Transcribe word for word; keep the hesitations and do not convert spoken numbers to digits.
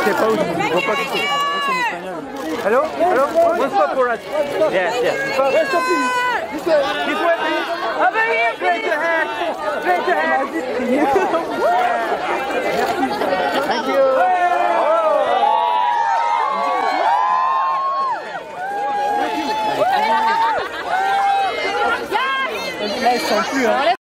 sais pas où je ne vois pas qui c'est. Hello? Hello? One stop for us. Yes, yes. One stop, please. This way. This way, please. Over here, straight ahead. Straight ahead. Thank you. Là, ils sont plus, hein.